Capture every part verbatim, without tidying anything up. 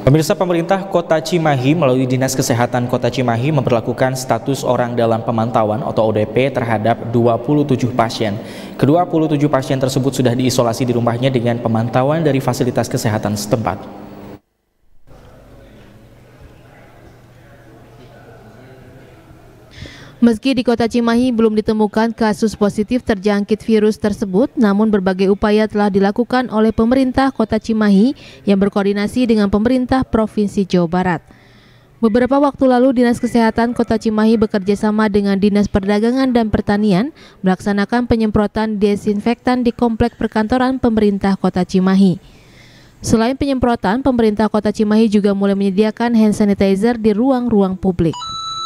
Pemirsa, pemerintah Kota Cimahi melalui Dinas Kesehatan Kota Cimahi memberlakukan status orang dalam pemantauan atau O D P terhadap dua puluh tujuh pasien. Kedua puluh tujuh pasien tersebut sudah diisolasi di rumahnya dengan pemantauan dari fasilitas kesehatan setempat. Meski di Kota Cimahi belum ditemukan kasus positif terjangkit virus tersebut, namun berbagai upaya telah dilakukan oleh pemerintah Kota Cimahi yang berkoordinasi dengan pemerintah Provinsi Jawa Barat. Beberapa waktu lalu, Dinas Kesehatan Kota Cimahi bekerjasama dengan Dinas Perdagangan dan Pertanian melaksanakan penyemprotan desinfektan di komplek perkantoran pemerintah Kota Cimahi. Selain penyemprotan, pemerintah Kota Cimahi juga mulai menyediakan hand sanitizer di ruang-ruang publik.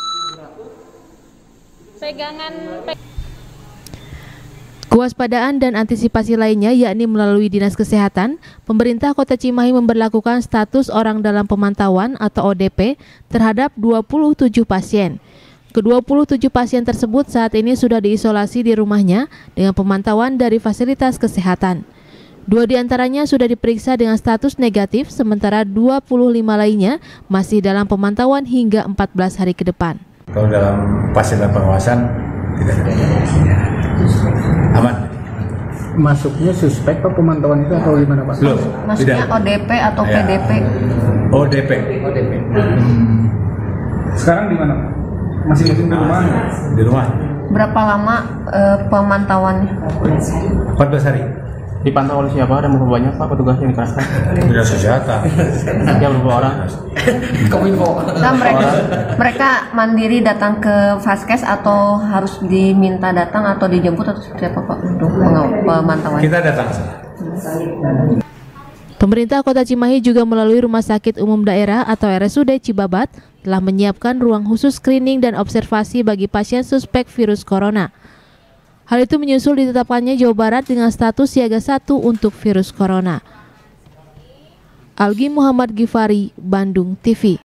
Pegangan pe Kewaspadaan dan antisipasi lainnya, yakni melalui Dinas Kesehatan, pemerintah Kota Cimahi memberlakukan status orang dalam pemantauan atau O D P terhadap dua puluh tujuh pasien. Kedua puluh tujuh pasien tersebut saat ini sudah diisolasi di rumahnya dengan pemantauan dari fasilitas kesehatan. Dua diantaranya sudah diperiksa dengan status negatif, sementara dua puluh lima lainnya masih dalam pemantauan hingga empat belas hari ke depan. Kalau dalam pasien dalam pengawasan tidak ada, aman. Masuknya suspek atau pemantauan itu atau gimana Pak? Belum, maksudnya tidak. O D P atau Ya. P D P? O D P. O D P. Hmm. Sekarang di mana? Masing-masing di rumah? Di rumah. Berapa lama uh, pemantauannya? empat belas hari. Dipantau oleh siapa dan berapa banyak Pak petugas yang dikerahkan? Dinas Kesehatan. Ya berapa orang? Nah, mereka mereka mandiri datang ke Vaskes atau harus diminta datang atau dijemput atau seperti apa Pak untuk pemantauan? Kita datang. Pemerintah Kota Cimahi juga melalui Rumah Sakit Umum Daerah atau R S U D Cibabat telah menyiapkan ruang khusus screening dan observasi bagi pasien suspek virus corona. Hal itu menyusul ditetapkannya Jawa Barat dengan status siaga satu untuk virus corona. Algi Muhammad Gifari, Bandung T V.